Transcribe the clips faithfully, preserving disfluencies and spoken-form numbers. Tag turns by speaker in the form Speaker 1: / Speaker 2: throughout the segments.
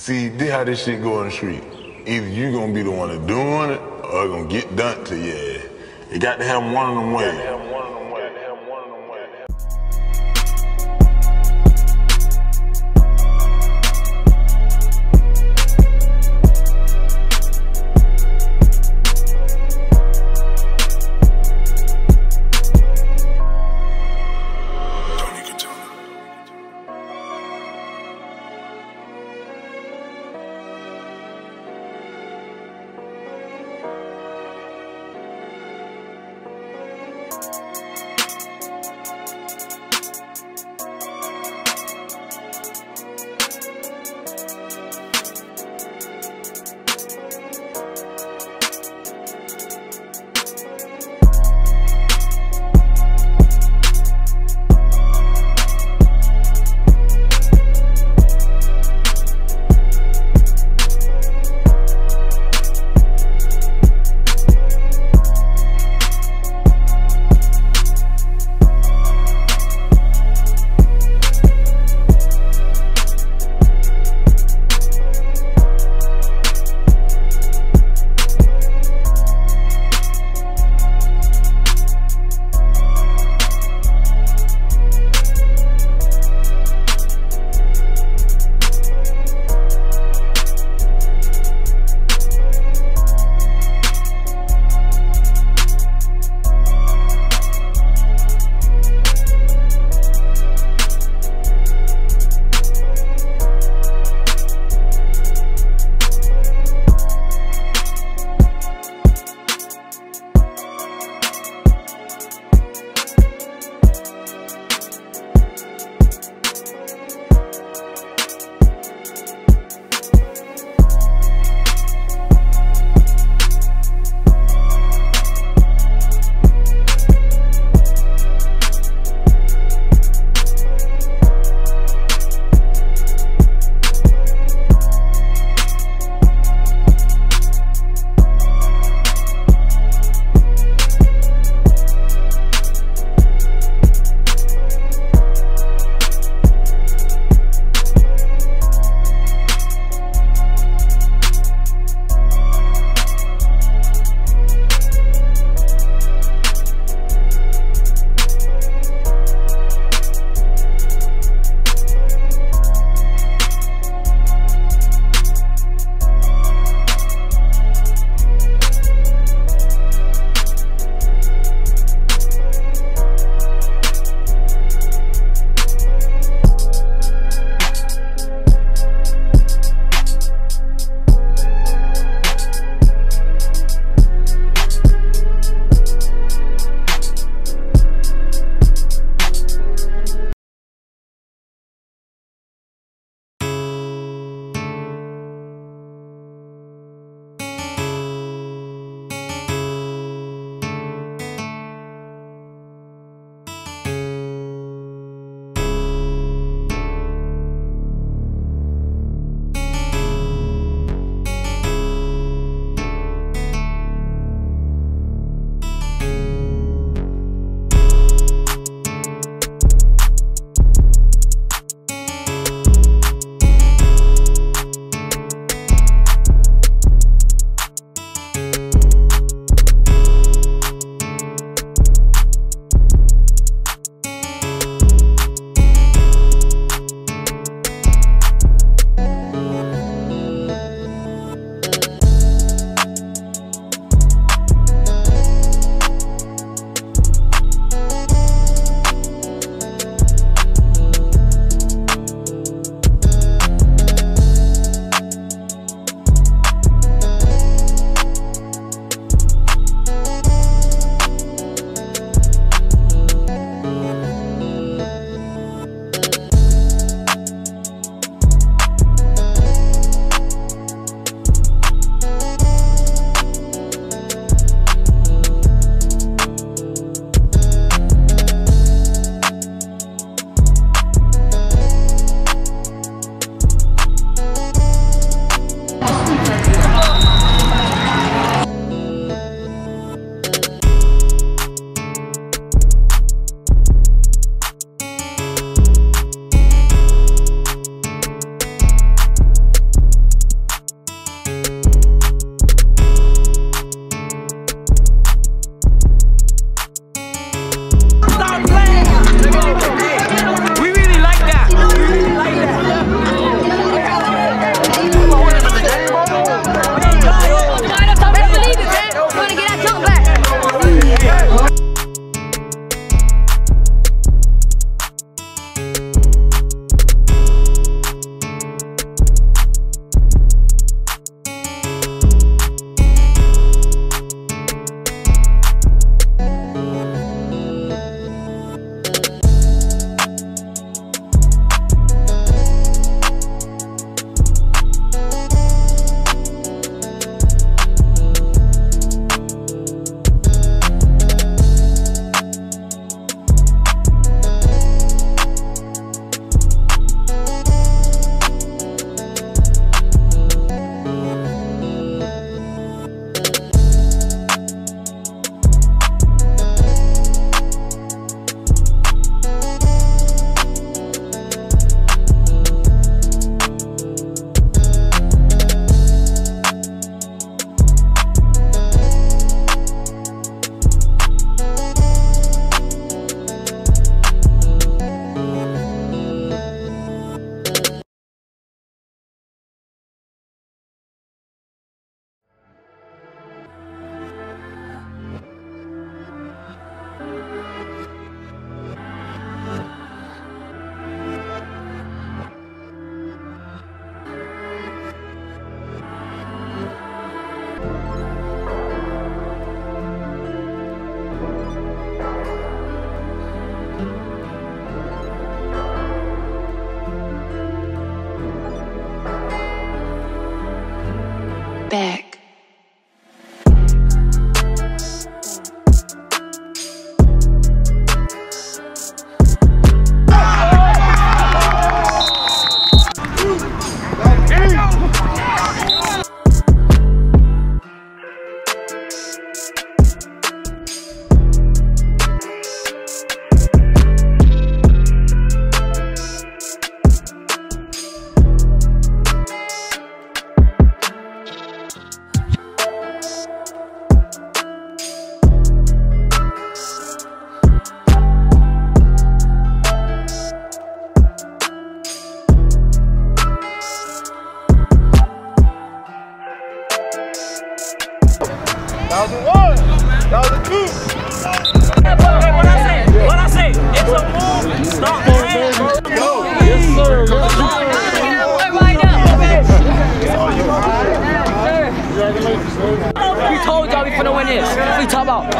Speaker 1: See, this how this shit go on the street. Either you gonna be the one that doing it, or it gonna get done to your ass. You got to have one of them ways.
Speaker 2: finna win this. What you talking about?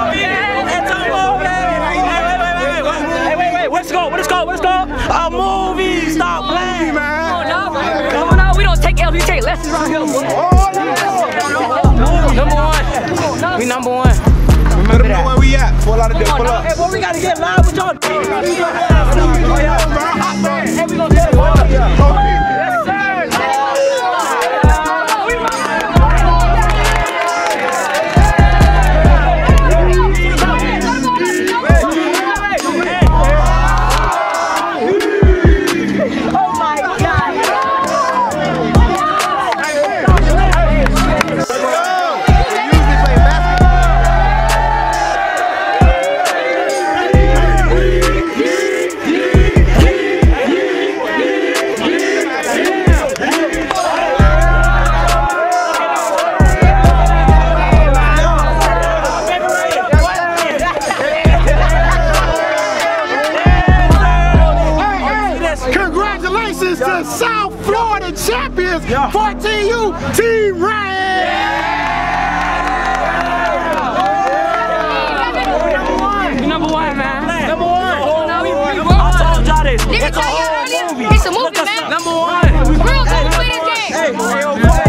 Speaker 2: Hey, wait, wait, what's it called? What is it called? What is it called? A movie. Stop playing, man. Come on now, we don't take L's, we take lessons around here, boy. Number one. We number one. Remember that. Where we at? Pull out of there. Pull up. Hey, boy, we gotta get live with y'all. Hey, we gonna get it. Yes, sir.
Speaker 3: Congratulations to South Florida champions, fourteen U Team Ryan!
Speaker 2: We number one, man. Number one.
Speaker 4: I told y'all this. It's a whole movie.
Speaker 2: It's a movie, man. Number one.
Speaker 4: Hey, hey,